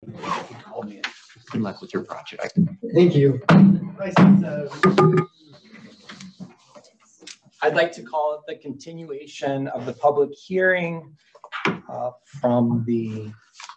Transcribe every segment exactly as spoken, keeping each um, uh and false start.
Good luck with your project. Thank you. I'd like to call it the continuation of the public hearing uh, from the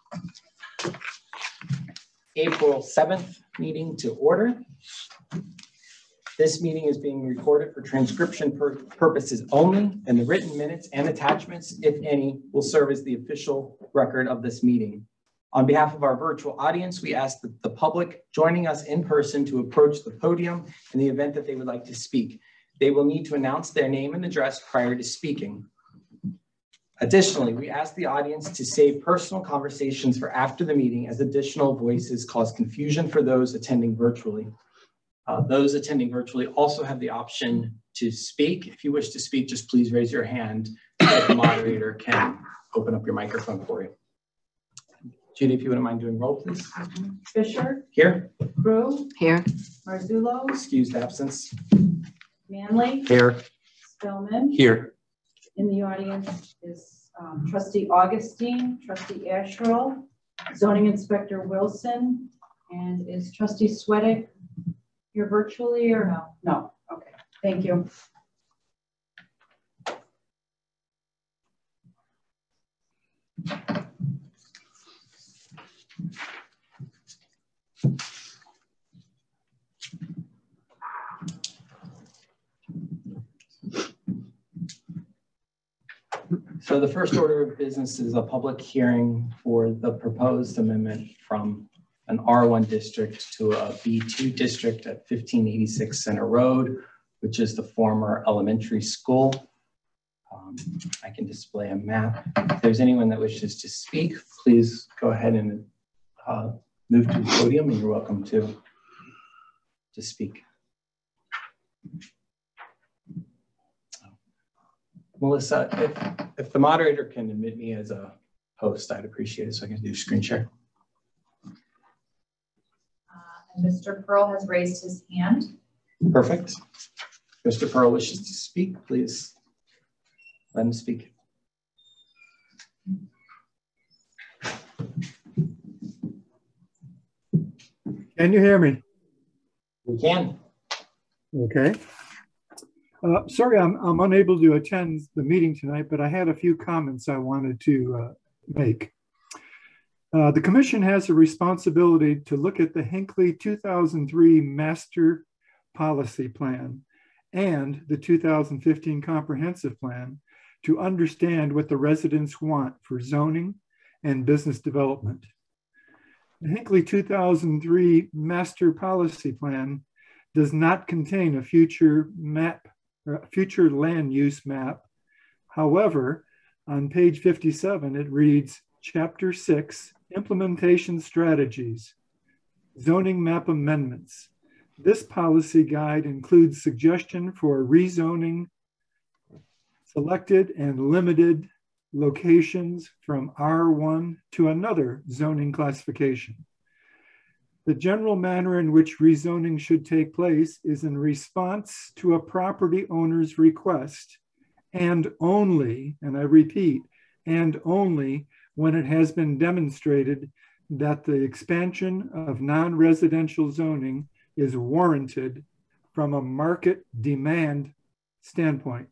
April seventh meeting to order. This meeting is being recorded for transcription pur purposes only, and the written minutes and attachments, if any, will serve as the official record of this meeting. On behalf of our virtual audience, we ask that the public joining us in person to approach the podium in the event that they would like to speak. They will need to announce their name and address prior to speaking. Additionally, we ask the audience to save personal conversations for after the meeting, as additional voices cause confusion for those attending virtually. Uh, those attending virtually also have the option to speak. If you wish to speak, just please raise your hand so that the moderator can open up your microphone for you. Judy, if you wouldn't mind doing roll, please. Fisher. Here. Crew. Here. Marzullo. Excused absence. Manley. Here. Spellman. Here. In the audience is um, Trustee Augustine, Trustee Asherle, Zoning Inspector Wilson, and is Trustee Sweattick here virtually or no? No. Okay. Thank you. So the first order of business is a public hearing for the proposed amendment from an R one district to a B two district at fifteen eighty-six Center Road, which is the former elementary school. Um, I can display a map. If there's anyone that wishes to speak, please go ahead and uh, move to the podium, and you're welcome to, to speak. Melissa, if, if the moderator can admit me as a host, I'd appreciate it so I can do screen share. Uh, and Mister Pearl has raised his hand. Perfect. Mister Pearl wishes to speak. Please let him speak. Can you hear me? We can. Okay. Uh, sorry, I'm, I'm unable to attend the meeting tonight, but I had a few comments I wanted to uh, make. Uh, the Commission has a responsibility to look at the Hinckley two thousand three Master Policy Plan and the two thousand fifteen Comprehensive Plan to understand what the residents want for zoning and business development. The Hinckley two thousand three Master Policy Plan does not contain a future map future land use map. However, on page fifty-seven, it reads Chapter six, Implementation Strategies, Zoning Map Amendments. This policy guide includes suggestion for rezoning selected and limited locations from R one to another zoning classification. The general manner in which rezoning should take place is in response to a property owner's request, and only, and I repeat, and only when it has been demonstrated that the expansion of non-residential zoning is warranted from a market demand standpoint.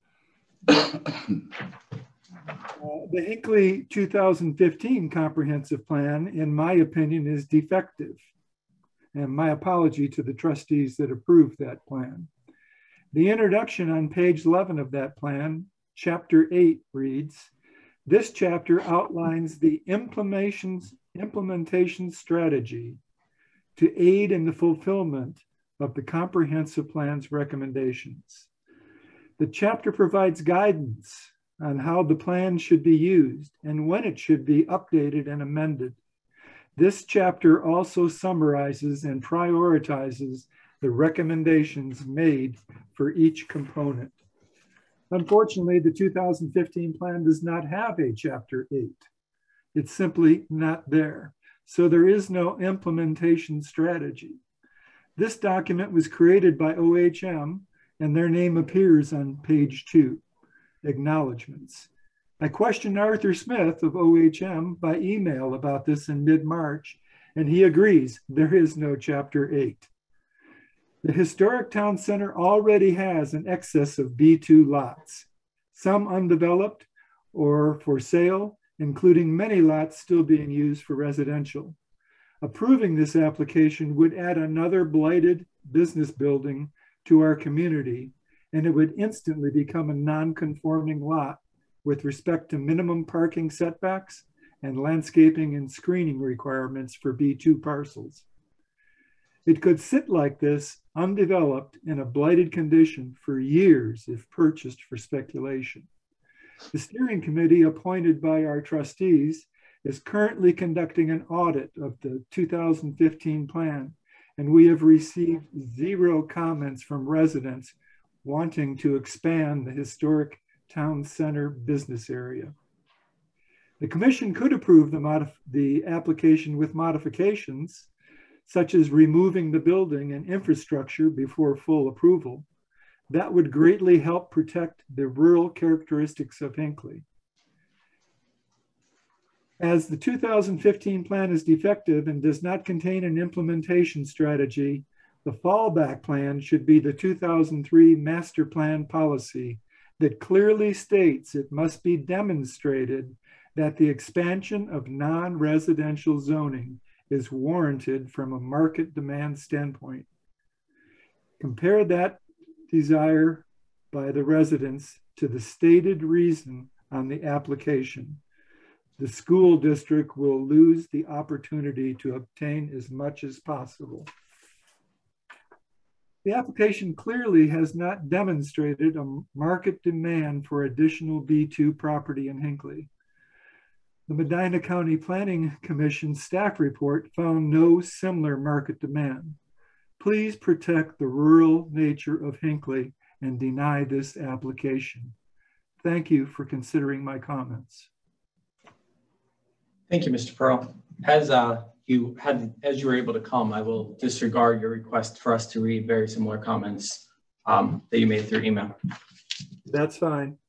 Uh, the Hinckley two thousand fifteen Comprehensive Plan, in my opinion, is defective. And my apology to the trustees that approved that plan. The introduction on page eleven of that plan, chapter eight, reads, this chapter outlines the implementations, implementation strategy to aid in the fulfillment of the comprehensive plan's recommendations. The chapter provides guidance on how the plan should be used and when it should be updated and amended. This chapter also summarizes and prioritizes the recommendations made for each component. Unfortunately, the two thousand fifteen plan does not have a chapter eight. It's simply not there. So there is no implementation strategy. This document was created by O H M and their name appears on page two, acknowledgements. I questioned Arthur Smith of O H M by email about this in mid-March, and he agrees there is no Chapter eight. The Historic Town Center already has an excess of B two lots, some undeveloped or for sale, including many lots still being used for residential. Approving this application would add another blighted business building to our community, and it would instantly become a non-conforming lot with respect to minimum parking setbacks and landscaping and screening requirements for B two parcels. It could sit like this, undeveloped in a blighted condition for years if purchased for speculation. The steering committee appointed by our trustees is currently conducting an audit of the two thousand fifteen plan, and we have received zero comments from residents wanting to expand the Historic Town Center business area. The commission could approve the, modif- the application with modifications, such as removing the building and infrastructure before full approval. That would greatly help protect the rural characteristics of Hinckley. As the two thousand fifteen plan is defective and does not contain an implementation strategy, the fallback plan should be the two thousand three master plan policy that clearly states it must be demonstrated that the expansion of non-residential zoning is warranted from a market demand standpoint. Compare that desire by the residents to the stated reason on the application. The school district will lose the opportunity to obtain as much as possible. The application clearly has not demonstrated a market demand for additional B two property in Hinckley. The Medina County Planning Commission staff report found no similar market demand. Please protect the rural nature of Hinckley and deny this application. Thank you for considering my comments. Thank you, Mister Pearl. As uh, you had, as you were able to come, I will disregard your request for us to read very similar comments um, that you made through email. That's fine.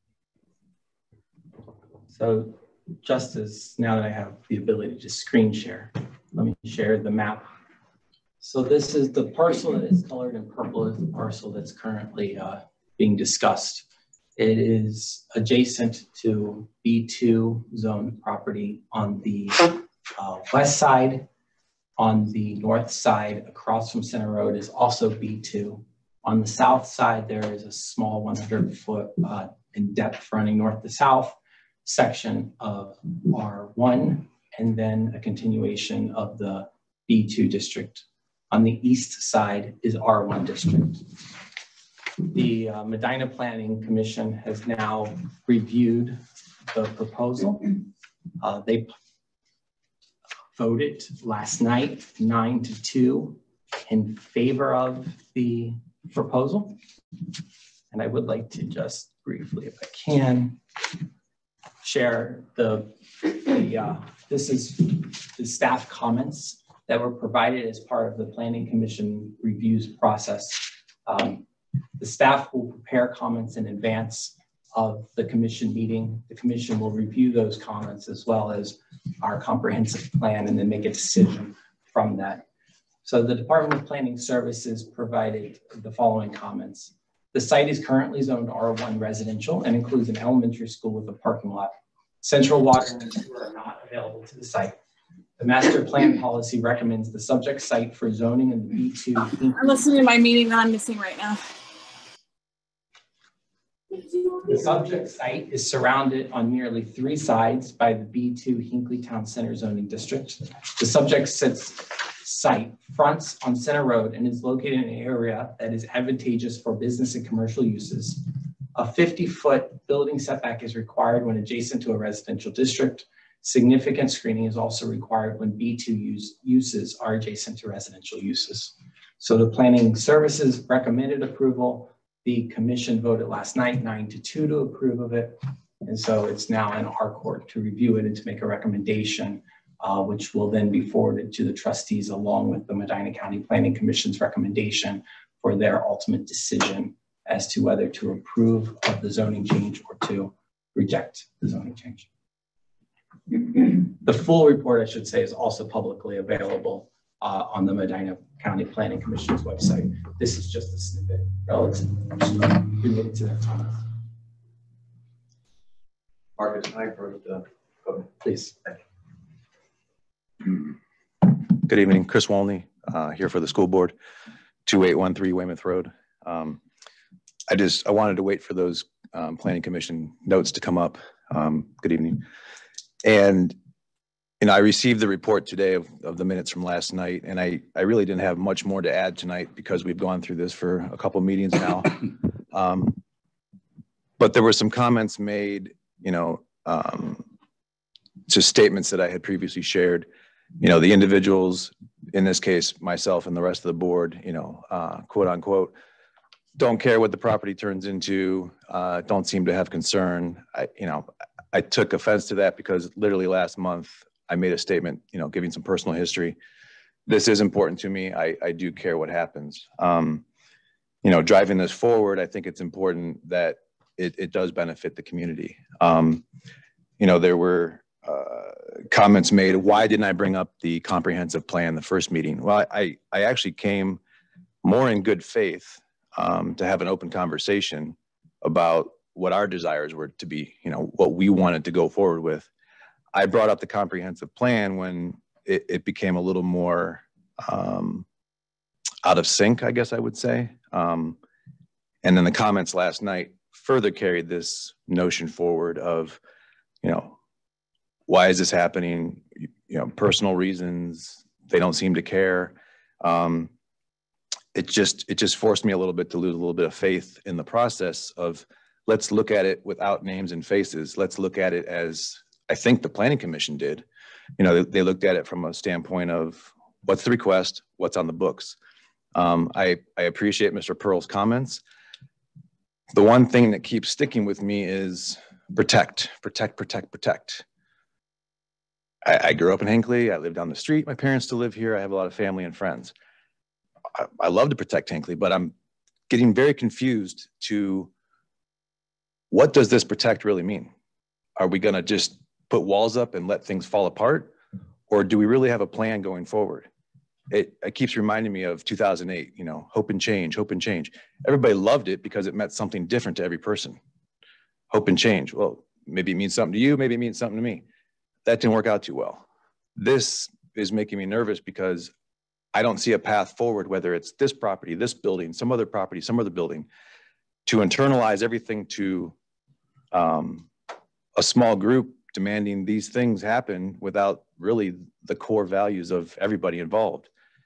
So just as now that I have the ability to screen share, let me share the map. So this is the parcel that is colored in purple is the parcel that's currently uh, being discussed. It is adjacent to B two zone property on the uh, west side. On the north side, across from Center Road, is also B two. On the south side, there is a small one hundred foot uh, in depth running north to south section of R one, and then a continuation of the B two district. On the east side is R one district. The uh, Medina Planning Commission has now reviewed the proposal. Uh, they voted last night, nine to two, in favor of the proposal. And I would like to just briefly, if I can, share the, the uh, this is the staff comments that were provided as part of the Planning Commission reviews process. Um, the staff will prepare comments in advance of the commission meeting. The commission will review those comments as well as our comprehensive plan and then make a decision from that. So the Department of Planning Services provided the following comments. The site is currently zoned R one residential and includes an elementary school with a parking lot. Central water and sewer are not available to the site. The master plan policy recommends the subject site for zoning in the B two. I'm listening to my meeting that I'm missing right now. The subject site is surrounded on nearly three sides by the B two Hinckley Town Center zoning district. The subject sits, site fronts on Center Road and is located in an area that is advantageous for business and commercial uses. A fifty foot building setback is required when adjacent to a residential district. Significant screening is also required when B two use, uses are adjacent to residential uses. So the Planning Services recommended approval. The commission voted last night, nine to two to approve of it. And so it's now in our court to review it and to make a recommendation, uh, which will then be forwarded to the trustees along with the Medina County Planning Commission's recommendation for their ultimate decision as to whether to approve of the zoning change or to reject the zoning change. The full report, I should say, is also publicly available uh, on the Medina County Planning Commission's website. This is just a snippet relative related to that comment. Marcus, can I first, uh, go ahead. Please. Good evening, Chris Wolney, uh, here for the school board, two eight one three Weymouth Road. Um, I just, I wanted to wait for those um, planning commission notes to come up. Um, good evening. And, you know, I received the report today of, of the minutes from last night, and I, I really didn't have much more to add tonight because we've gone through this for a couple meetings now. Um, but there were some comments made, you know, um, to statements that I had previously shared. You know, the individuals, in this case, myself and the rest of the board, you know, uh, quote unquote, don't care what the property turns into, uh, don't seem to have concern. I, you know, I took offense to that because literally last month I made a statement, you know, giving some personal history. This is important to me. I, I do care what happens. Um, you know, driving this forward, I think it's important that it, it does benefit the community. Um, you know, there were uh, comments made, why didn't I bring up the comprehensive plan the first meeting? Well, I, I actually came more in good faith um, to have an open conversation about what our desires were to be, you know, what we wanted to go forward with. I brought up the comprehensive plan when it, it became a little more um, out of sync, I guess I would say. Um, and then the comments last night further carried this notion forward of, you know, why is this happening? You know, personal reasons, they don't seem to care. Um, it just, it just forced me a little bit to lose a little bit of faith in the process of, let's look at it without names and faces. Let's look at it as I think the Planning Commission did. You know, they, they looked at it from a standpoint of what's the request, what's on the books. Um, I, I appreciate Mister Pearl's comments. The one thing that keeps sticking with me is protect, protect, protect, protect. I, I grew up in Hinckley. I live down the street. My parents still live here. I have a lot of family and friends. I, I love to protect Hinckley, but I'm getting very confused to what does this protect really mean? Are we going to just put walls up and let things fall apart? Or do we really have a plan going forward? It, it keeps reminding me of two thousand eight, you know, hope and change, hope and change. Everybody loved it because it meant something different to every person. Hope and change. Well, maybe it means something to you, maybe it means something to me. That didn't work out too well. This is making me nervous because I don't see a path forward, whether it's this property, this building, some other property, some other building, to internalize everything to um, a small group demanding these things happen without really the core values of everybody involved.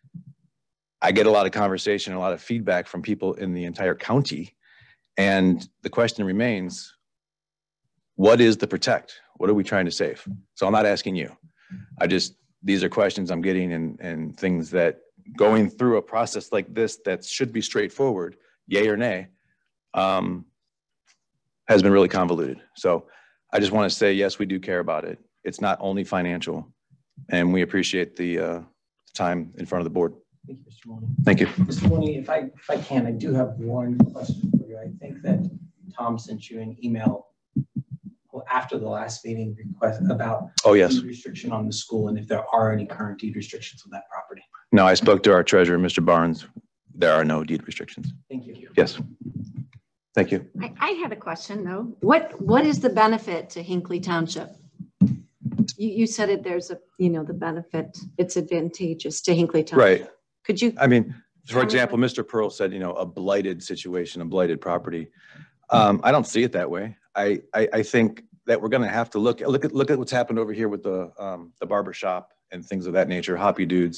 I get a lot of conversation, a lot of feedback from people in the entire county. And the question remains, what is the protect? What are we trying to save? So I'm not asking you. I just, these are questions I'm getting and, and things that going through a process like this that should be straightforward, yay or nay, um, has been really convoluted. So I just want to say, yes, we do care about it. It's not only financial, and we appreciate the uh, time in front of the board. Thank you, Mister Mooney. Thank you. Mister Mooney, if I, if I can, I do have one question for you. I think that Tom sent you an email after the last meeting request about Oh, yes. deed restriction on the school and if there are any current deed restrictions on that property. No, I spoke to our treasurer, Mister Barnes. There are no deed restrictions. Thank you. Yes. Thank you. I, I had a question though. What what is the benefit to Hinckley Township? You, you said it, there's a, you know, the benefit, it's advantageous to Hinckley Township. Right. Could you? I mean, for Tell me example, what- Mister Pearl said, you know, a blighted situation, a blighted property. Um, I don't see it that way. I, I, I think that we're going to have to look, look at, look at what's happened over here with the, um, the barber shop and things of that nature, Hoppy Dudes.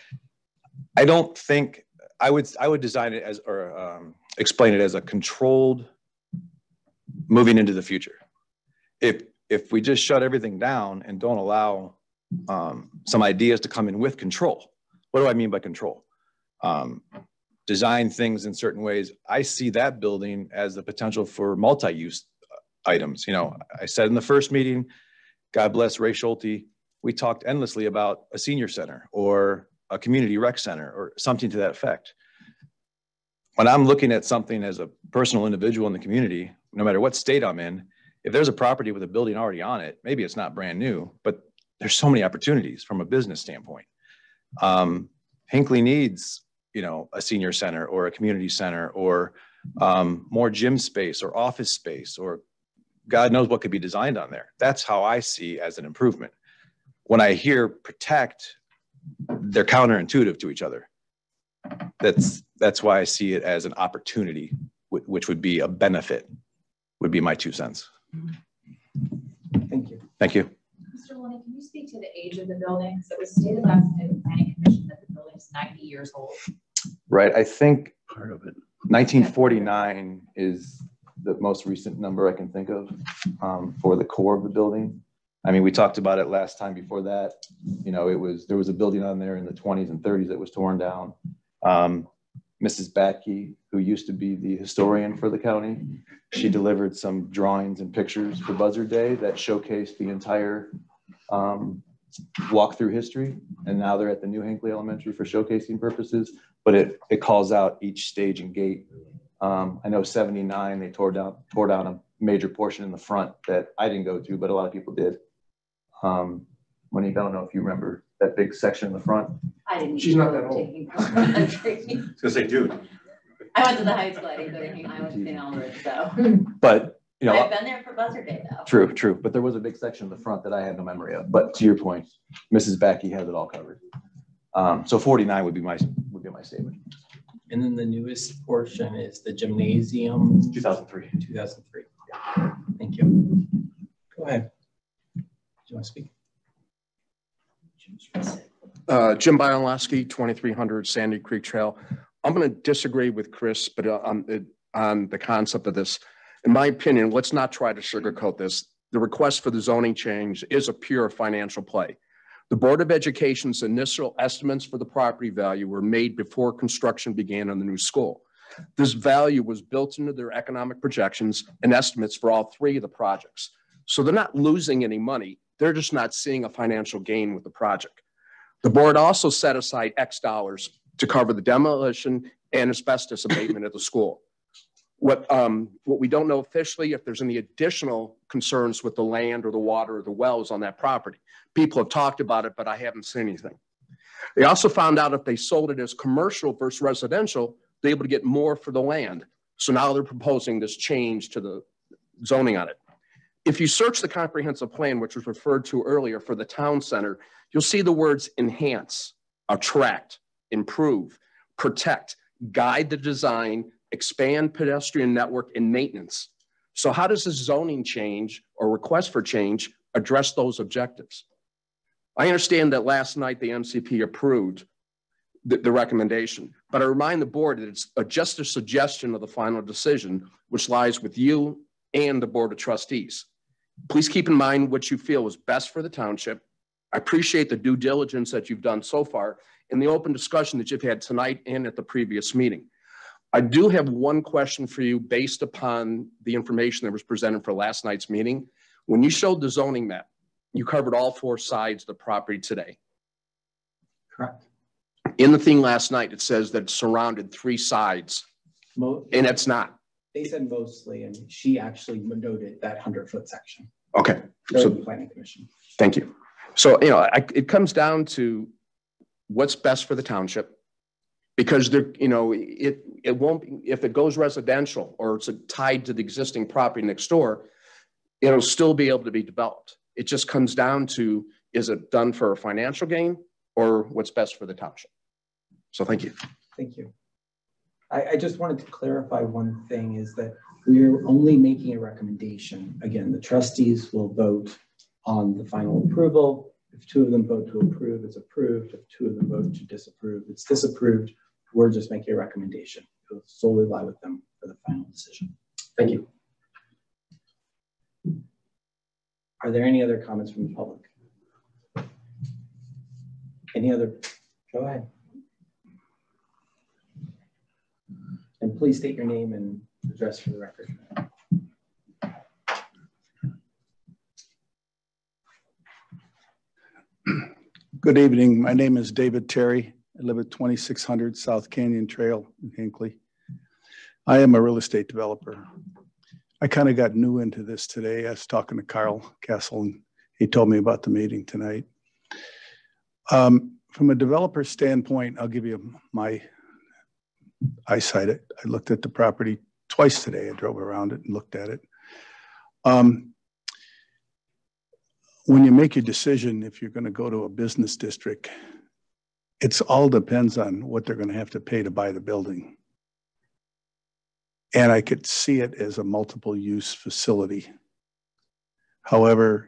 I don't think I would, I would design it as, or um, explain it as a controlled moving into the future. If, if we just shut everything down and don't allow um, some ideas to come in with control, what do I mean by control? Um, design things in certain ways. I see that building as the potential for multi-use items. You know, I said in the first meeting, God bless Ray Schulte, we talked endlessly about a senior center or a community rec center or something to that effect. When I'm looking at something as a personal individual in the community, no matter what state I'm in, if there's a property with a building already on it, maybe it's not brand new, but there's so many opportunities from a business standpoint. Um, Hinckley needs, you know, a senior center or a community center or um, more gym space or office space, or God knows what could be designed on there. That's how I see as an improvement. When I hear protect, they're counterintuitive to each other. That's, that's why I see it as an opportunity, which would be a benefit, would be my two cents. Thank you. Thank you. Mister Loney, can you speak to the age of the building? Because it was stated last night at the planning commission that the building is ninety years old. Right. I think part of it, nineteen forty-nine is the most recent number I can think of um, for the core of the building. I mean, we talked about it last time. Before that, you know, it was, there was a building on there in the twenties and thirties that was torn down. Um, Missus Batke, who used to be the historian for the county, she delivered some drawings and pictures for Buzzard Day that showcased the entire um, walk through history. And now they're at the New Hinckley Elementary for showcasing purposes, but it, it calls out each stage and gate. Um, I know seventy-nine, they tore down, tore down a major portion in the front that I didn't go to, but a lot of people did. Um, Monique, I don't know if you remember that big section in the front. I didn't. She's not that old. I I was gonna say, dude. went to the high school. I didn't go to Hingham. I went to Saint Albert, so. But, you know, I've been there for Buzzard Day though. true, true. But there was a big section in the front that I had no memory of. But to your point, Missus Batke has it all covered. Um, so forty-nine would be my, would be my statement. And then the newest portion is the gymnasium. two thousand three. two thousand three. Thank you. Go ahead. Do you want to speak? Uh, Jim Bialowski, twenty-three hundred Sandy Creek Trail. I'm going to disagree with Chris, but uh, on, on the concept of this. In my opinion, let's not try to sugarcoat this. The request for the zoning change is a pure financial play. The Board of Education's initial estimates for the property value were made before construction began on the new school. This value was built into their economic projections and estimates for all three of the projects. So they're not losing any money. They're just not seeing a financial gain with the project. The board also set aside X dollars to cover the demolition and asbestos abatement at the school. What, um, what we don't know officially, if there's any additional concerns with the land or the water or the wells on that property. People have talked about it, but I haven't seen anything. They also found out if they sold it as commercial versus residential, they're able to get more for the land. So now they're proposing this change to the zoning on it. If you search the comprehensive plan, which was referred to earlier for the town center, you'll see the words enhance, attract, improve, protect, guide the design, expand pedestrian network, and maintenance. So how does this zoning change or request for change address those objectives? I understand that last night the M C P approved the, the recommendation, but I remind the board that it's a, just a suggestion of the final decision, which lies with you and the Board of Trustees. Please keep in mind what you feel is best for the township. I appreciate the due diligence that you've done so far and the open discussion that you've had tonight and at the previous meeting. I do have one question for you based upon the information that was presented for last night's meeting. When you showed the zoning map, you covered all four sides of the property today. Correct. In the thing last night, it says that it surrounded three sides, Mo and it's not. They said mostly, and she actually noted that hundred foot section. Okay. So So the planning commission. thank you. So, you know, I, it comes down to what's best for the township, because there, you know, it, it won't be, if it goes residential or it's tied to the existing property next door, it'll still be able to be developed. It just comes down to, is it done for a financial gain or what's best for the township? So thank you. Thank you. I, I just wanted to clarify one thing, is that we're only making a recommendation. Again, the trustees will vote on the final approval. If two of them vote to approve, it's approved. If two of them vote to disapprove, it's disapproved. We're just making a recommendation. It will solely lie with them for the final decision. Thank you. Are there any other comments from the public? Any other? Go ahead. And please state your name and address for the record. Good evening. My name is David Terry. I live at twenty-six hundred South Canyon Trail in Hinckley. I am a real estate developer. I kind of got new into this today. I was talking to Carl Kessel and he told me about the meeting tonight. Um, from a developer standpoint, I'll give you my eyesight. I looked at the property twice today. I drove around it and looked at it. Um, when you make your decision, if you're going to go to a business district, it's all depends on what they're going to have to pay to buy the building. And I could see it as a multiple use facility. However,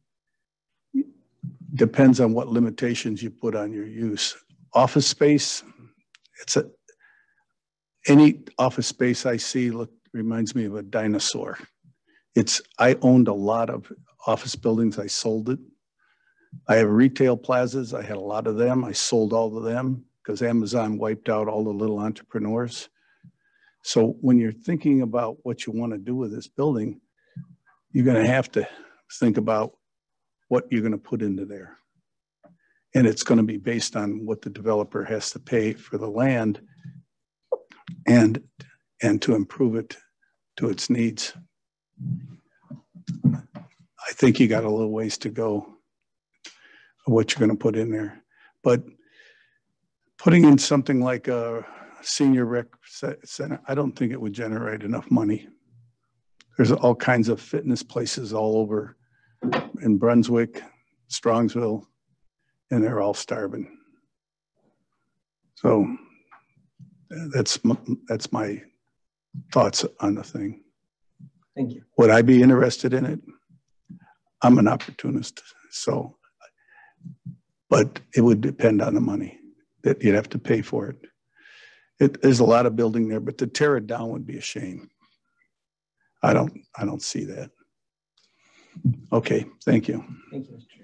depends on what limitations you put on your use. Office space, it's a, any office space I see look reminds me of a dinosaur. It's, I owned a lot of office buildings, I sold it. I have retail plazas, I had a lot of them, I sold all of them because Amazon wiped out all the little entrepreneurs. So when you're thinking about what you want to do with this building, you're going to have to think about what you're going to put into there. And it's going to be based on what the developer has to pay for the land and, and to improve it to its needs. I think you got a little ways to go of what you're going to put in there. But putting in something like a senior rec center, I don't think it would generate enough money. There's all kinds of fitness places all over in Brunswick, Strongsville, and they're all starving. So that's my, that's my thoughts on the thing. Thank you. Would I be interested in it? I'm an opportunist, so, but it would depend on the money that you'd have to pay for it. It, there's a lot of building there, but to tear it down would be a shame. I don't, I don't see that. Okay, thank you. Thank you, Mister Chair.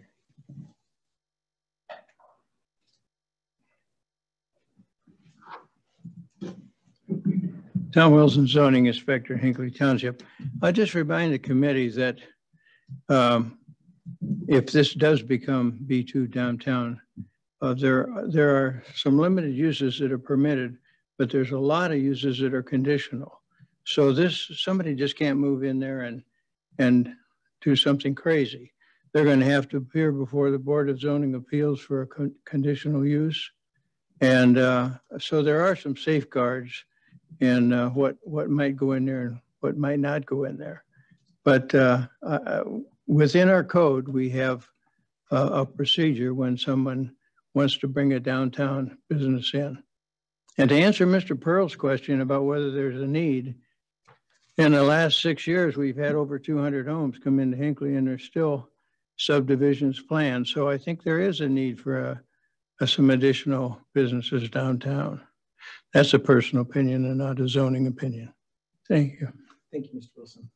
Tom Wilson, zoning inspector, Hinckley Township. I just remind the committee that um, if this does become B two downtown, uh, there, there are some limited uses that are permitted, but there's a lot of uses that are conditional. So this, somebody just can't move in there and, and do something crazy. They're going to have to appear before the Board of Zoning Appeals for a con conditional use. And uh, so there are some safeguards in uh, what, what might go in there and what might not go in there. But uh, uh, within our code, we have a, a procedure when someone wants to bring a downtown business in. And to answer Mister Pearl's question about whether there's a need, in the last six years, we've had over two hundred homes come into Hinckley and there's still subdivisions planned. So I think there is a need for a, a, some additional businesses downtown. That's a personal opinion and not a zoning opinion. Thank you. Thank you, Mister Wilson.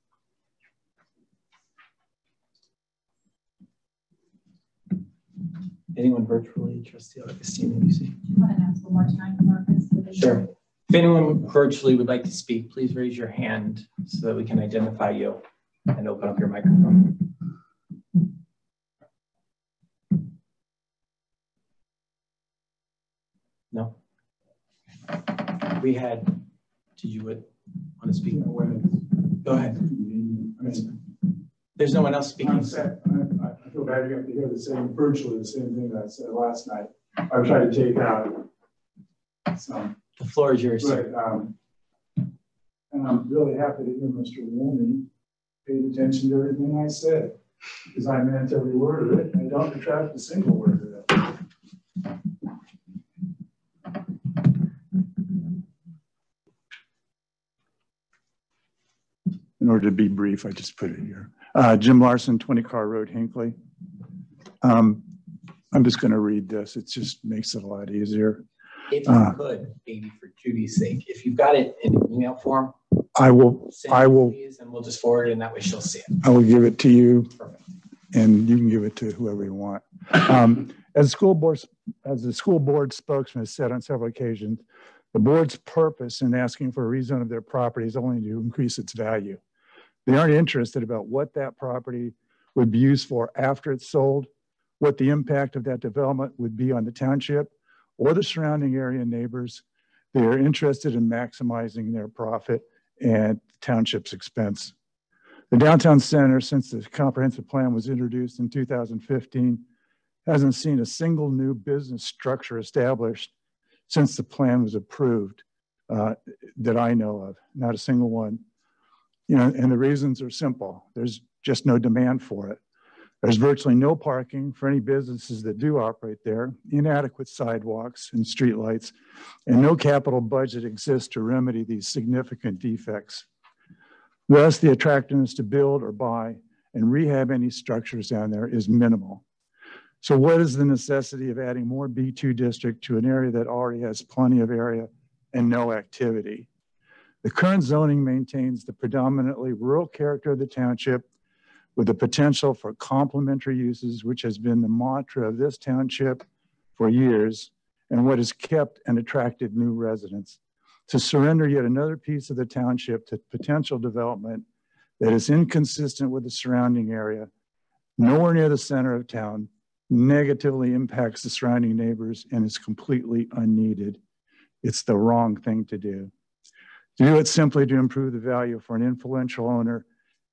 Anyone virtually, Trustee Augustine, you see? Do you want to ask one more time for this? Sure. If anyone virtually would like to speak, please raise your hand so that we can identify you and open up your microphone. No? We had, did you want to speak? Go ahead. There's no one else speaking. I'm sad. I, I feel bad you have to hear the same, virtually the same thing that I said last night. I tried to take out some. The floor is yours, but, sir. Um, and I'm really happy to hear Mister Woolman paid attention to everything I said, because I meant every word of it. I don't retract a single word of it. In order to be brief, I just put it here. Uh, Jim Larson, twenty Car Road, Hinckley. Um, I'm just going to read this. It just makes it a lot easier. If you Uh, could, maybe for Judy's sake, if you've got it in an email form, I will, send I it, will, please, and we'll just forward it, and that way she'll see it. I will give it to you, Perfect. and you can give it to whoever you want. Um, as school board, as the school board spokesman has said on several occasions, the board's purpose in asking for a rezone of their property is only to increase its value. They aren't interested about what that property would be used for after it's sold, what the impact of that development would be on the township or the surrounding area neighbors. They are interested in maximizing their profit at the township's expense. The downtown center, since the comprehensive plan was introduced in two thousand fifteen, hasn't seen a single new business structure established since the plan was approved uh, that I know of, not a single one. You know, and the reasons are simple. There's just no demand for it. There's virtually no parking for any businesses that do operate there, inadequate sidewalks and streetlights, and no capital budget exists to remedy these significant defects. Thus, the attractiveness to build or buy and rehab any structures down there is minimal. So what is the necessity of adding more B two district to an area that already has plenty of area and no activity? The current zoning maintains the predominantly rural character of the township with the potential for complementary uses, which has been the mantra of this township for years and what has kept and attracted new residents. To surrender yet another piece of the township to potential development that is inconsistent with the surrounding area, nowhere near the center of town, negatively impacts the surrounding neighbors, and is completely unneeded. It's the wrong thing to do. To do it simply to improve the value for an influential owner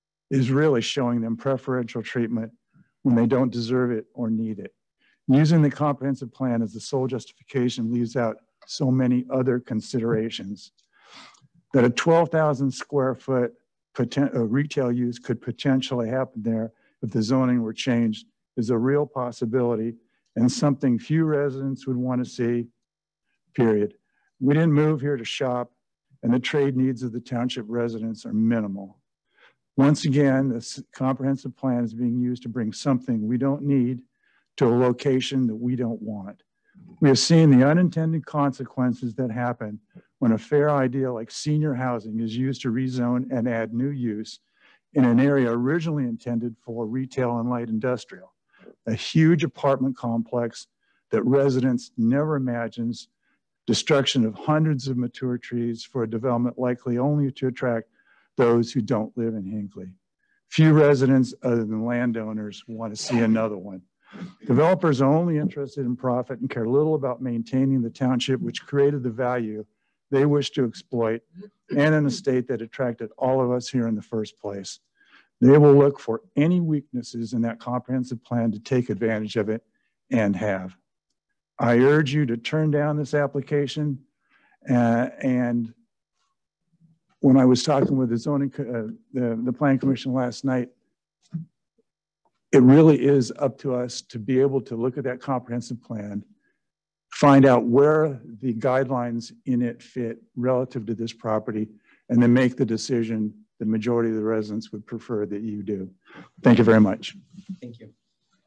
is really showing them preferential treatment when they don't deserve it or need it. Using the comprehensive plan as the sole justification leaves out so many other considerations. That a twelve thousand square foot poten- uh, retail use could potentially happen there if the zoning were changed is a real possibility and something few residents would want to see, period. We didn't move here to shop, and the trade needs of the township residents are minimal. Once again, this comprehensive plan is being used to bring something we don't need to a location that we don't want. We have seen the unintended consequences that happen when a fair idea like senior housing is used to rezone and add new use in an area originally intended for retail and light industrial, a huge apartment complex that residents never imagines, destruction of hundreds of mature trees for a development likely only to attract those who don't live in Hinckley. Few residents other than landowners want to see another one. Developers are only interested in profit and care little about maintaining the township which created the value they wish to exploit and an estate that attracted all of us here in the first place. They will look for any weaknesses in that comprehensive plan to take advantage of it and have. I urge you to turn down this application uh, and when I was talking with the zoning, uh, the, the planning commission last night, it really is up to us to be able to look at that comprehensive plan, find out where the guidelines in it fit relative to this property, and then make the decision the majority of the residents would prefer that you do. Thank you very much. Thank you.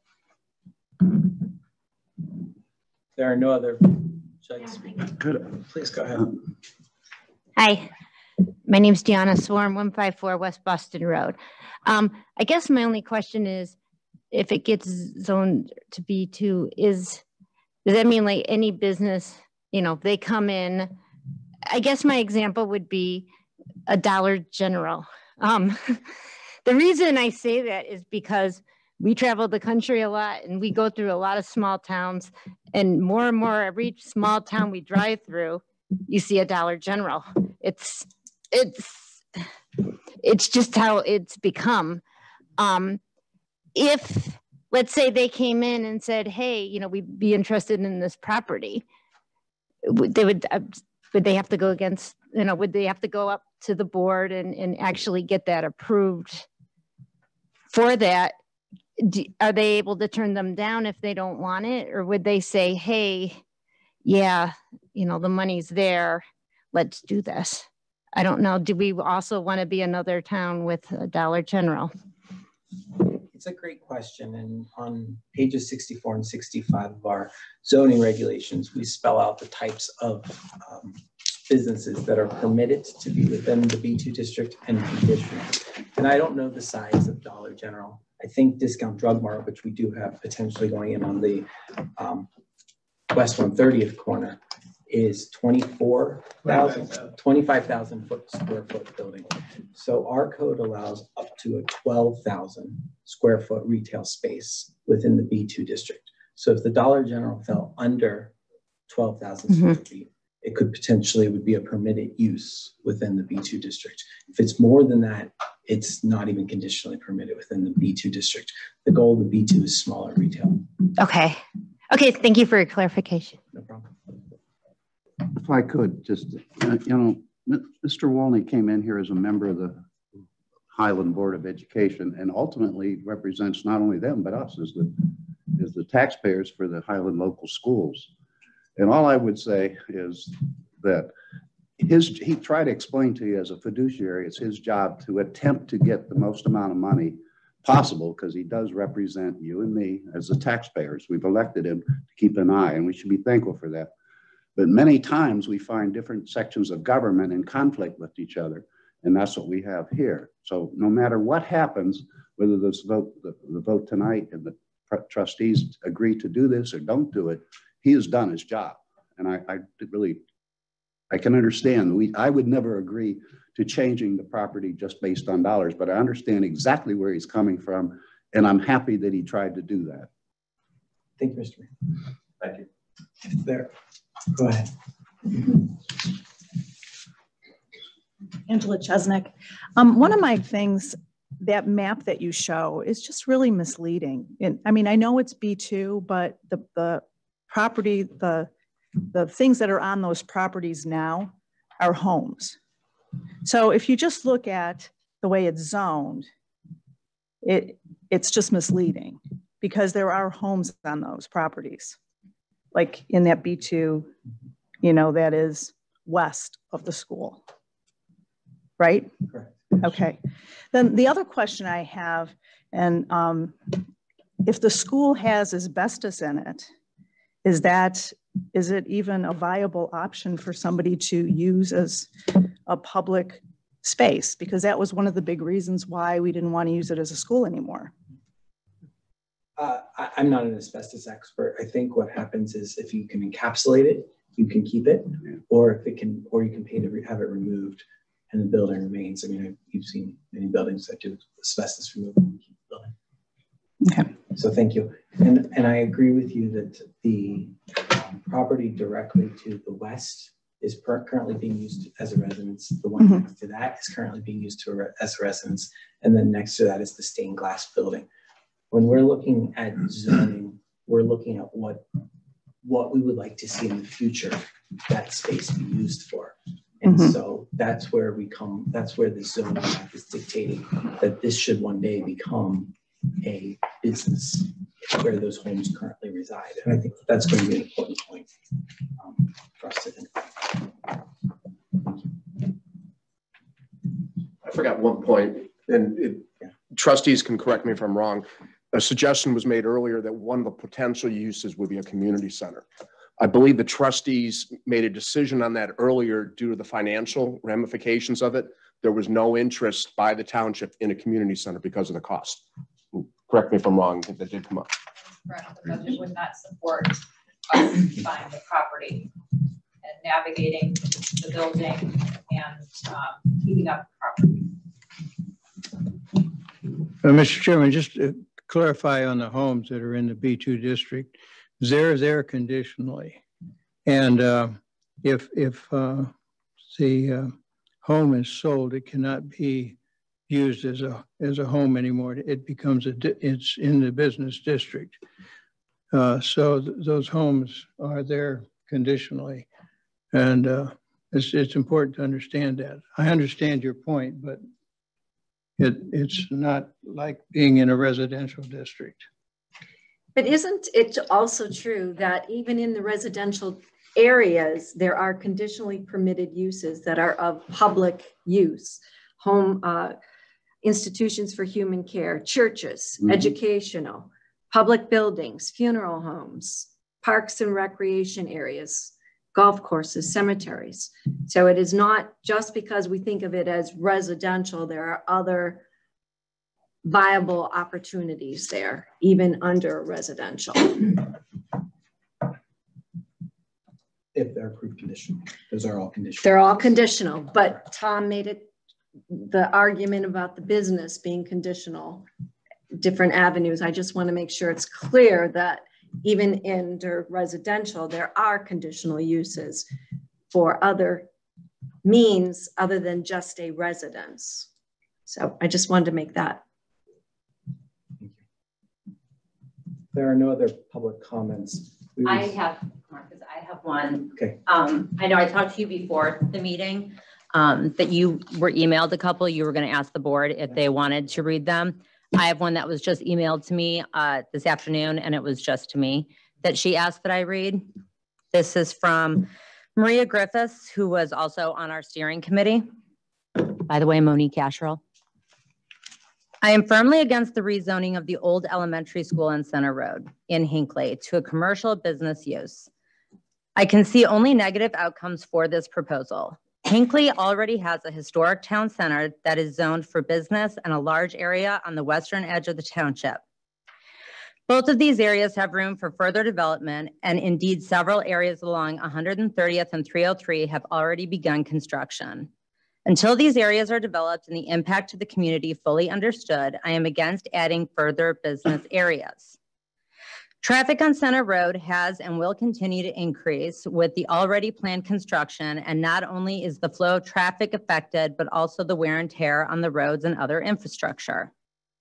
There are no other. Should I speak? Good. Please go ahead. Hi, my name is Deanna Swarm, one five four West Boston Road. Um, I guess my only question is, if it gets zoned to B two, is, does that mean like any business, you know, they come in, I guess my example would be a Dollar General. Um, the reason I say that is because we travel the country a lot and we go through a lot of small towns, and more and more every small town we drive through, you see a Dollar General. It's, it's, it's just how it's become. Um, if, let's say they came in and said, hey, you know, we'd be interested in this property, they would, uh, would they have to go against, you know, would they have to go up to the board and, and actually get that approved for that? Do, are they able to turn them down if they don't want it? Or would they say, hey, yeah, you know, the money's there, let's do this? I don't know. Do we also want to be another town with a Dollar General? It's a great question. And on pages sixty-four and sixty-five of our zoning regulations, we spell out the types of um, businesses that are permitted to be within the B two district and B district. And I don't know the size of Dollar General. I think Discount Drug Mart, which we do have potentially going in on the um, West one thirtieth corner, is twenty-four thousand, twenty-five thousand foot square foot building. So our code allows up to a twelve thousand square foot retail space within the B two district. So if the Dollar General fell under twelve thousand mm-hmm. square feet, it could potentially would be a permitted use within the B two district. If it's more than that, it's not even conditionally permitted within the B two district. The goal of the B two is smaller retail. Okay. Okay, thank you for your clarification. No problem. If I could just, uh, you know, Mister Wolny came in here as a member of the Highland Board of Education and ultimately represents not only them, but us as the, as the taxpayers for the Highland local schools. And all I would say is that his, he tried to explain to you as a fiduciary, it's his job to attempt to get the most amount of money possible because he does represent you and me as the taxpayers. We've elected him to keep an eye and we should be thankful for that. But many times we find different sections of government in conflict with each other. And that's what we have here. So no matter what happens, whether this vote, the, the vote tonight and the trustees agree to do this or don't do it, he has done his job. And I, I really, I can understand. We, I would never agree to changing the property just based on dollars, but I understand exactly where he's coming from. And I'm happy that he tried to do that. Thank you, Mister Mayor. Thank you. There, go ahead. Angela Chesnick. Um, one of my things, that map that you show is just really misleading. And I mean, I know it's B two, but the, the property, the, the things that are on those properties now are homes. So if you just look at the way it's zoned, it, it's just misleading because there are homes on those properties. Like in that B two, you know, that is west of the school. Right? Correct. Okay. Then the other question I have, and um, if the school has asbestos in it, is that, is it even a viable option for somebody to use as a public space? Because that was one of the big reasons why we didn't want to use it as a school anymore. Uh, I, I'm not an asbestos expert. I think what happens is if you can encapsulate it, you can keep it, or if it can, or you can pay to have it removed. And the building remains. I mean, you've seen many buildings that do asbestos removal and keep the building. Okay. So thank you. And, and I agree with you that the um, property directly to the west is per currently being used as a residence. The one mm-hmm. next to that is currently being used to a as a residence. And then next to that is the stained glass building. When we're looking at zoning, we're looking at what, what we would like to see in the future that space be used for. And mm-hmm. so that's where we come, that's where the zoning act is dictating that this should one day become a business where those homes currently reside. And I think that that's going to be an important point um, for us to think about. I forgot one point, and it, yeah. trustees can correct me if I'm wrong. A suggestion was made earlier that one of the potential uses would be a community center. I believe the trustees made a decision on that earlier due to the financial ramifications of it. There was no interest by the township in a community center because of the cost. Correct me if I'm wrong, that did come up. Correct. The budget would not support us buying the property and navigating the building and um, keeping up the property. Uh, Mister Chairman, just to clarify on the homes that are in the B two district, they're there conditionally. And uh, if, if uh, the uh, home is sold, it cannot be used as a, as a home anymore. It becomes, a, it's in the business district. Uh, so th those homes are there conditionally. And uh, it's, it's important to understand that. I understand your point, but it, it's not like being in a residential district. But isn't it also true that even in the residential areas, there are conditionally permitted uses that are of public use? Home uh, institutions for human care, churches, mm-hmm. educational, public buildings, funeral homes, parks and recreation areas, golf courses, cemeteries. So it is not just because we think of it as residential, there are other viable opportunities there, even under residential. If they're approved conditional, those are all conditional. They're all conditional, but Tom made it the argument about the business being conditional, different avenues. I just want to make sure it's clear that even in residential, there are conditional uses for other means other than just a residence. So I just wanted to make that. There are no other public comments. We I was- have, Marcus, I have one. Okay. Um, I know I talked to you before the meeting, um, that you were emailed a couple, you were gonna ask the board if they wanted to read them. I have one that was just emailed to me, uh, this afternoon, and it was just to me, that she asked that I read. This is from Maria Griffiths, who was also on our steering committee. By the way, Monique Asherle. I am firmly against the rezoning of the old elementary school on Center Road in Hinckley to a commercial business use. I can see only negative outcomes for this proposal. Hinckley already has a historic town center that is zoned for business and a large area on the western edge of the township. Both of these areas have room for further development, and indeed several areas along one hundred thirtieth and three oh three have already begun construction. Until these areas are developed and the impact to the community fully understood, I am against adding further business areas. Traffic on Center Road has and will continue to increase with the already planned construction, and not only is the flow of traffic affected, but also the wear and tear on the roads and other infrastructure.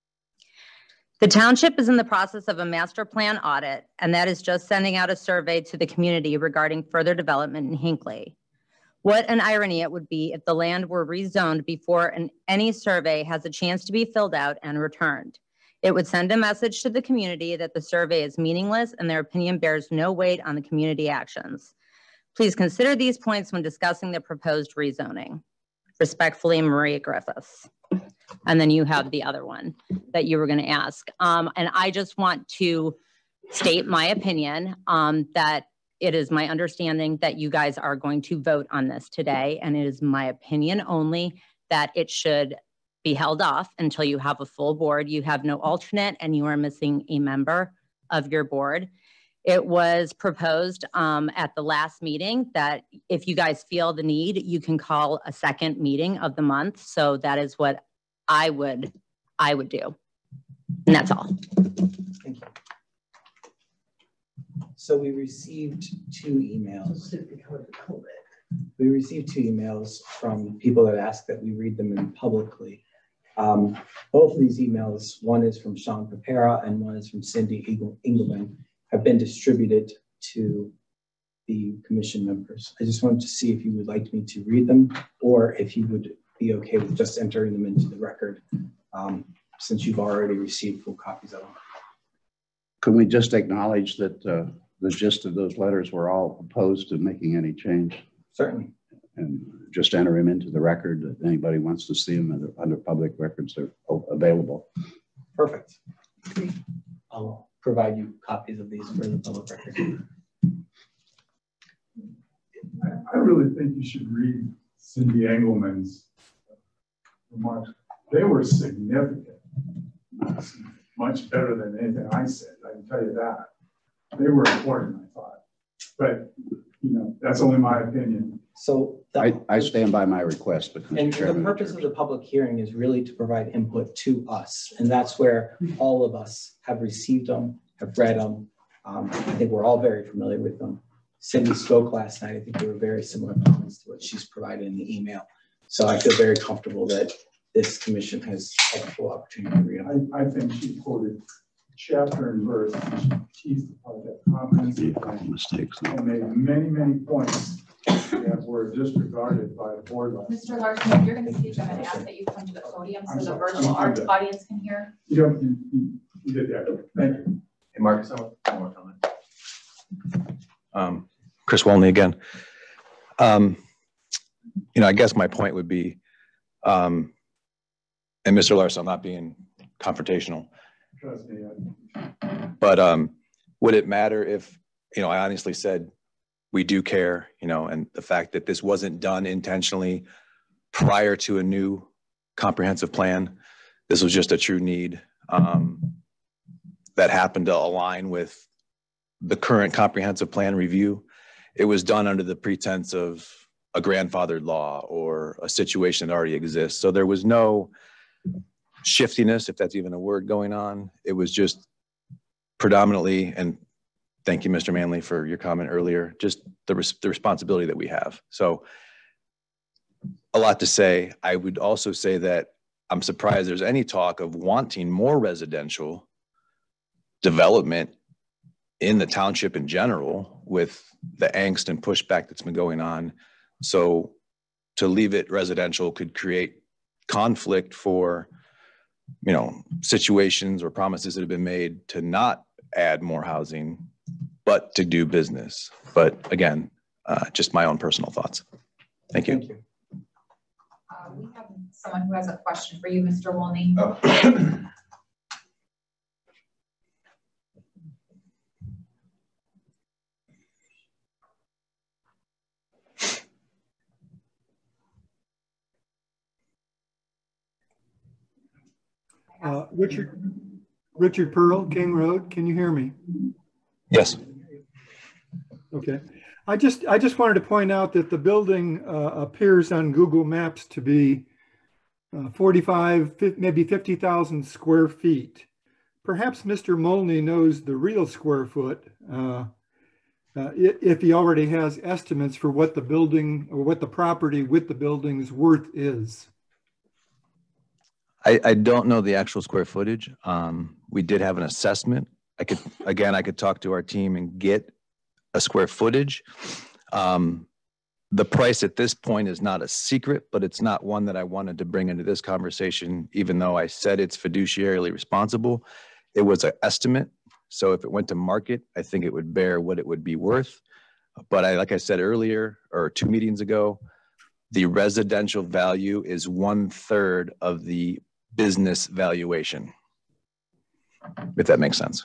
The township is in the process of a master plan audit, and that is just sending out a survey to the community regarding further development in Hinckley. What an irony it would be if the land were rezoned before an, any survey has a chance to be filled out and returned. It would send a message to the community that the survey is meaningless and their opinion bears no weight on the community actions. Please consider these points when discussing the proposed rezoning. Respectfully, Maria Griffiths. And then you have the other one that you were going to ask. Um, and I just want to state my opinion um, that it is my understanding that you guys are going to vote on this today, and it is my opinion only that it should be held off until you have a full board. You have no alternate, and you are missing a member of your board. It was proposed um, at the last meeting that if you guys feel the need, you can call a second meeting of the month. So that is what I would, I would do, and that's all. Thank you. So we received two emails. We received two emails from people that asked that we read them in publicly. Um, both of these emails, one is from Sean Papera and one is from Cindy Engelman, have been distributed to the commission members. I just wanted to see if you would like me to read them or if you would be okay with just entering them into the record um, since you've already received full copies of them. Could we just acknowledge that uh, the gist of those letters were all opposed to making any change? Certainly. And just enter them into the record that anybody wants to see them under, under public records, they're available. Perfect. I'll provide you copies of these for the public record. I, I really think you should read Cindy Engelman's remarks. They were significant, much better than anything I said, I can tell you that. They were important, I thought. But, you know, that's only my opinion. So the, I, I stand by my request. But and the purpose of the public hearing is really to provide input to us. And that's where all of us have received them, have read them. Um, I think we're all very familiar with them. Cindy spoke last night. I think there were very similar comments to what she's provided in the email. So I feel very comfortable that this commission has had a full opportunity to read them. I, I think she quoted chapter and verse. She teased apart that comprehensive plan mistakes and made many, many points that were disregarded by the board. Mister Larson, if you're going to speak, I'm going to ask that you come to the podium so the virtual art audience can hear. You don't, you, you, you did that. Thank you. Hey, Marcus, I want one more comment. Um, Chris Wolney again. Um, you know, I guess my point would be, um, and Mister Larson, I'm not being confrontational, Trust me. but um, would it matter if, you know, I honestly said, we do care, you know, and the fact that this wasn't done intentionally prior to a new comprehensive plan, this was just a true need um, that happened to align with the current comprehensive plan review. It was done under the pretense of a grandfathered law or a situation that already exists. So there was no shiftiness, if that's even a word, going on. It was just predominantly and thank you, Mister Manley, for your comment earlier, just the, res the responsibility that we have. So a lot to say. I would also say that I'm surprised there's any talk of wanting more residential development in the township in general with the angst and pushback that's been going on. So to leave it residential could create conflict for, you know, situations or promises that have been made to not add more housing, but to do business. But again, uh, just my own personal thoughts. Thank you. Thank you. Uh, we have someone who has a question for you, Mister Wolney. Oh. Uh, Richard, Richard Pearl, King Road. Can you hear me? Yes. Okay. I just I just wanted to point out that the building uh, appears on Google Maps to be uh, forty-five, maybe fifty thousand square feet. Perhaps Mister Molney knows the real square foot, uh, uh, if he already has estimates for what the building or what the property with the building's worth is. I, I don't know the actual square footage. Um, we did have an assessment. I could, again, I could talk to our team and get a square footage. Um, the price at this point is not a secret, but it's not one that I wanted to bring into this conversation, even though I said it's fiduciarily responsible. It was an estimate. So if it went to market, I think it would bear what it would be worth. But I, like I said earlier, or two meetings ago, the residential value is one third of the business valuation, if that makes sense.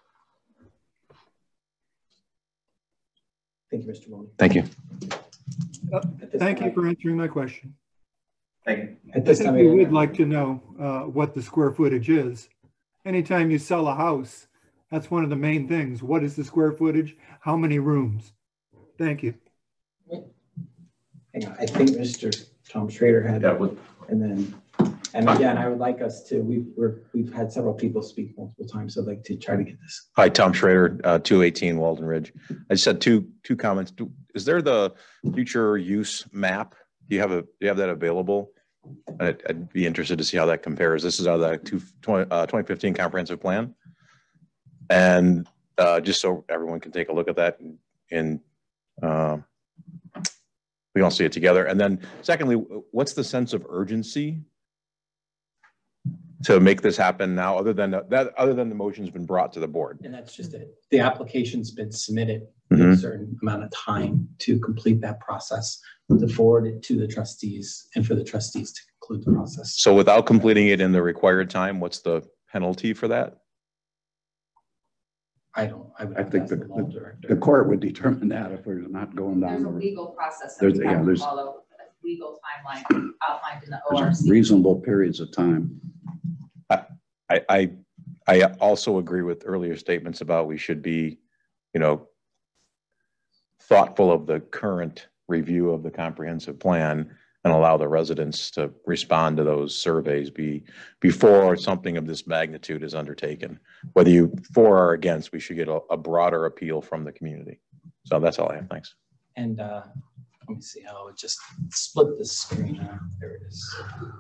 Thank you, Mister Molney. Thank you. Uh, thank you for answering my question. Thank you. At this time, we would like to know uh, what the square footage is. Anytime you sell a house, that's one of the main things. What is the square footage? How many rooms? Thank you. Hang on, I think Mister Tom Schrader had, yeah, with, and then, and again, I would like us to, we've, we're, we've had several people speak multiple times, so I'd like to try to get this. Hi, Tom Schrader, uh, two eighteen Walden Ridge. I just had two two comments. Do, is there the future use map? Do you have a do you have that available? I'd, I'd be interested to see how that compares. This is out of the two, twenty, uh, twenty fifteen comprehensive plan, and uh, just so everyone can take a look at that, and, and uh, we all see it together. And then, secondly, what's the sense of urgency to make this happen now, other than that, other than the motion's been brought to the board? And that's just it. The application's been submitted mm-hmm. in a certain amount of time to complete that process, to forward it to the trustees and for the trustees to conclude the process. So without completing it in the required time, what's the penalty for that? I don't, I, would I think the, the, the court would determine that if we're not going down. There's a the, legal process that there's, we yeah, have there's, to follow, a legal timeline outlined in the O R C. Reasonable periods of time. I, I, I also agree with earlier statements about we should be, you know, thoughtful of the current review of the comprehensive plan and allow the residents to respond to those surveys be, before something of this magnitude is undertaken. Whether you for or against, we should get a, a broader appeal from the community. So that's all I have. Thanks. And uh, let me see how it just split the screen. Uh, there it is.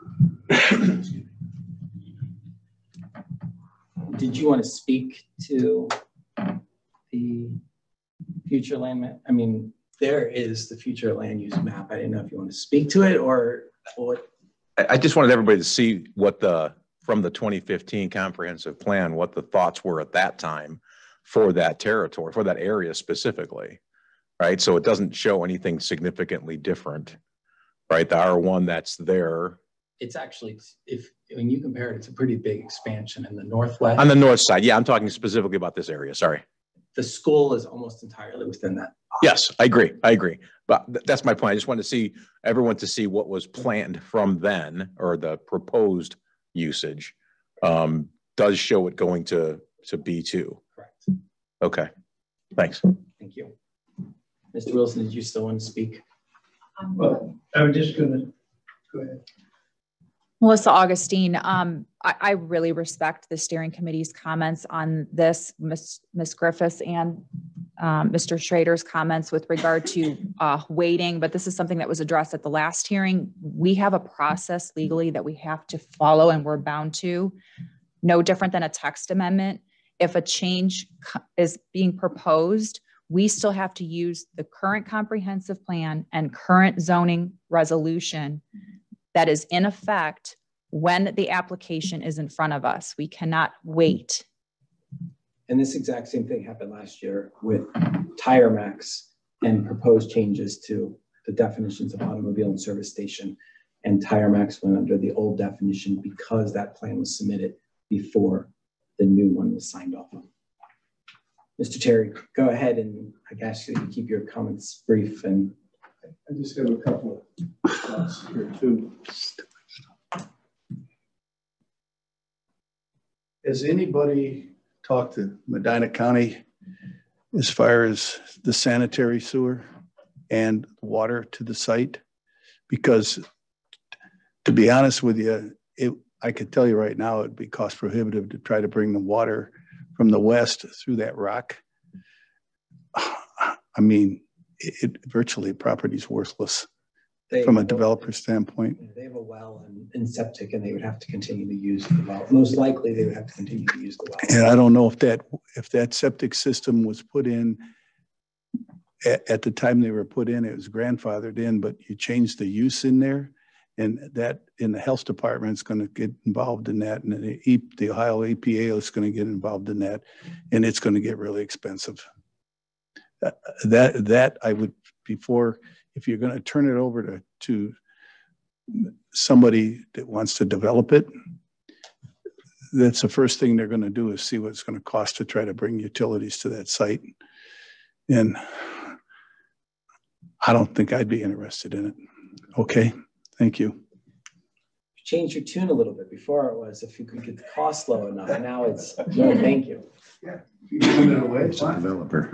Did you want to speak to the future land map? I mean, there is the future land use map. I didn't know if you want to speak to it or what. I just wanted everybody to see what the, from the twenty fifteen comprehensive plan, what the thoughts were at that time for that territory, for that area specifically, right? So it doesn't show anything significantly different, right? The R one that's there. It's actually, if when you compare it, it's a pretty big expansion in the northwest. On the north side, yeah, I'm talking specifically about this area, sorry. The school is almost entirely within that. Yes, I agree, I agree. But th that's my point. I just wanted to see, everyone to see what was planned from then, or the proposed usage um, does show it going to, to B two. Correct. Okay, thanks. Thank you. Mister Wilson, did you still want to speak? Well, I'm just gonna, go ahead. Melissa Augustine, um, I, I really respect the steering committee's comments on this, Miz Miz Griffiths and um, Mister Schrader's comments with regard to uh, waiting, but this is something that was addressed at the last hearing. We have a process legally that we have to follow and we're bound to, no different than a text amendment. If a change is being proposed, we still have to use the current comprehensive plan and current zoning resolution that is in effect when the application is in front of us. We cannot wait. And this exact same thing happened last year with Tire Max and proposed changes to the definitions of automobile and service station. And Tire Max went under the old definition because that plan was submitted before the new one was signed off on. Mister Terry, go ahead, and I guess you can keep your comments brief. And I just have a couple of thoughts here too. Has anybody talked to Medina County as far as the sanitary sewer and water to the site? Because to be honest with you, it, I could tell you right now, it'd be cost prohibitive to try to bring the water from the west through that rock. I mean, it, it virtually property's worthless they, from a developer standpoint. They have a well and, and septic, and they would have to continue to use the well. Most likely, they would have to continue to use the well. And I don't know if that if that septic system was put in at, at the time they were put in, it was grandfathered in, but you changed the use in there. And that in the health department is going to get involved in that. And the, e, the Ohio E P A is going to get involved in that. And it's going to get really expensive. Uh, that, that I would, before, if you're going to turn it over to, to somebody that wants to develop it, that's the first thing they're going to do is see what it's going to cost to try to bring utilities to that site. And I don't think I'd be interested in it. Okay. Thank you. Change your tune a little bit. Before it was if you could get the cost low enough. Now it's no, thank you. Yeah, you give it away. It's a developer.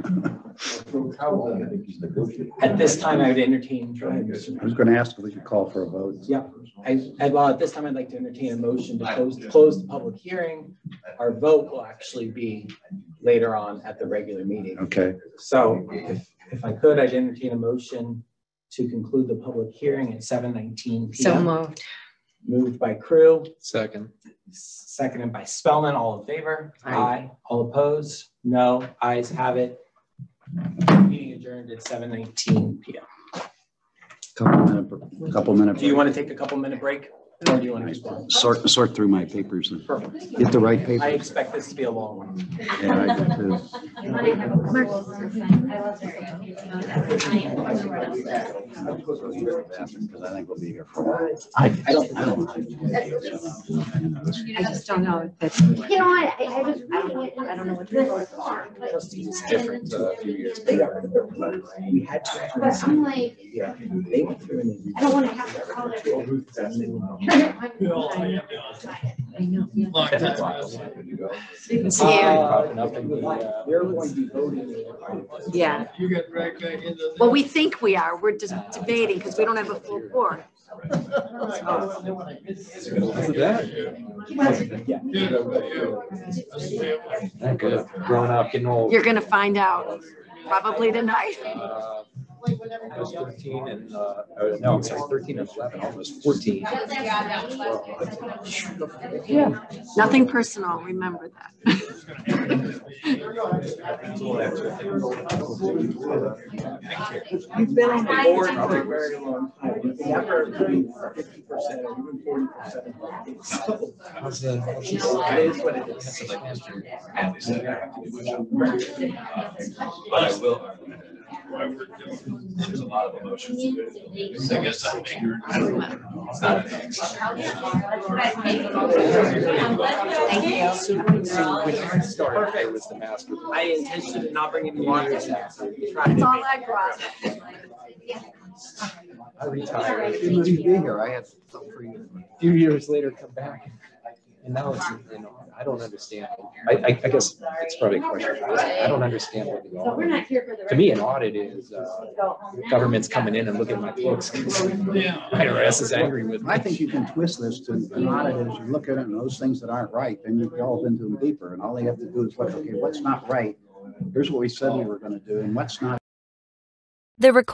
At this time, I would entertain. Go ahead, Mister I was going to ask if we could call for a vote. Yeah. I, I, well, at this time, I'd like to entertain a motion to close, close the public hearing. Our vote will actually be later on at the regular meeting. Okay. So if, if I could, I'd entertain a motion to conclude the public hearing at seven nineteen p m So moved. Moved by Crew. Second. Seconded by Spellman. All in favor? Aye. Aye. All opposed? No. Ayes have it. Meeting adjourned at seven nineteen p m Couple minute, couple minute. Do you want to take a couple minute break? Or do you want to respond? Sort, sort through my papers and Perfect. get the right papers. I expect this to be a long one. Yeah, I do too. Because I think we'll be here for a while. I, I don't, I don't. I just don't know if it's. You know what? I, I was reading it. I don't know what to It's different uh, a few years ago. We had to. But I'm like, Yeah, they went through and they. I don't want to have to call it. I know. Uh, We're going to be voting. Yeah. You got dragged back into. Well, we think we are. We're just debating because we don't have a full board. Growing up, getting old. You're going to find out probably tonight. Uh, I was thirteen and, uh, no, I'm sorry, thirteen and eleven, almost fourteen. Yeah. Nothing personal. Remember that. You've been on the board for a very long time. You've never agreed for fifty percent or even forty percent of the so it is what it is. But I will. There's a lot of emotions. I guess I'm ignorant. I don't know. It's not a thing. Thank you. So when I started, there was the master. I intentionally did not bring any water. It's That's all I brought. I retired. I didn't even be here. I had some free. A few years later, come back. And now it's, you know, I don't understand. I, I, I guess it's probably a question. I don't understand what the audit. To me, an audit is uh, government's coming in and looking at my books. I R S is angry with me. I think you can twist this to an audit as you look at it and those things that aren't right, then you delve into them deeper. And all they have to do is look, okay, what's not right? Here's what we said we were going to do, and what's not. The